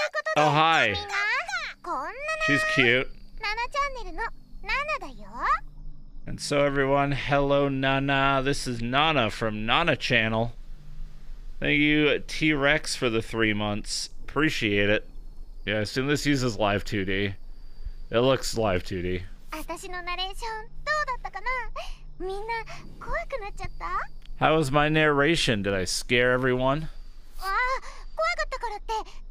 Oh, hi. She's cute. And so everyone, hello Nana. This is Nana from Nana Channel. Thank you T-Rex for the 3 months. Appreciate it. Yeah, I assume this uses live 2D. It looks live 2D. How was my narration? Did I scare everyone?